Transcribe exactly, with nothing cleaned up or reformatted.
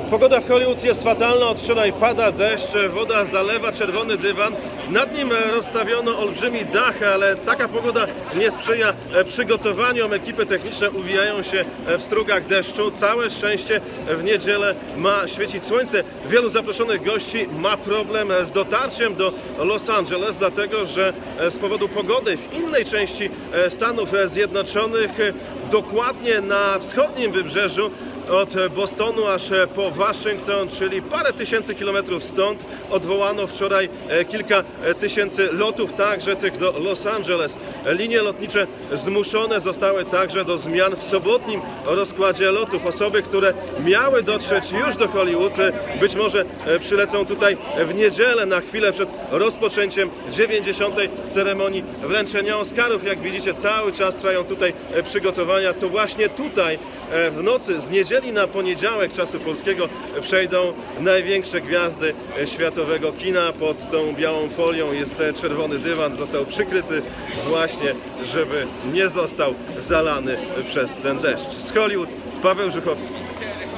Pogoda w Hollywood jest fatalna, od wczoraj pada deszcz, woda zalewa czerwony dywan, nad nim rozstawiono olbrzymi dach, ale taka pogoda nie sprzyja przygotowaniom. Ekipy techniczne uwijają się w strugach deszczu. Całe szczęście w niedzielę ma świecić słońce. Wielu zaproszonych gości ma problem z dotarciem do Los Angeles, dlatego że z powodu pogody w innej części Stanów Zjednoczonych, dokładnie na wschodnim wybrzeżu, od Bostonu aż po Waszyngton, czyli parę tysięcy kilometrów stąd, odwołano wczoraj kilka tysięcy lotów, także tych do Los Angeles. Linie lotnicze zmuszone zostały także do zmian w sobotnim rozkładzie lotów. Osoby, które miały dotrzeć już do Hollywood, być może przylecą tutaj w niedzielę na chwilę przed rozpoczęciem dziewięćdziesiątej ceremonii wręczenia Oscarów. Jak widzicie, cały czas trwają tutaj przygotowania. To właśnie tutaj w nocy z niedzieli na poniedziałek czasu polskiego przejdą największe gwiazdy światowego kina. Pod tą białą folią jest czerwony dywan, został przykryty właśnie, żeby nie został zalany przez ten deszcz. Z Hollywood Paweł Żuchowski.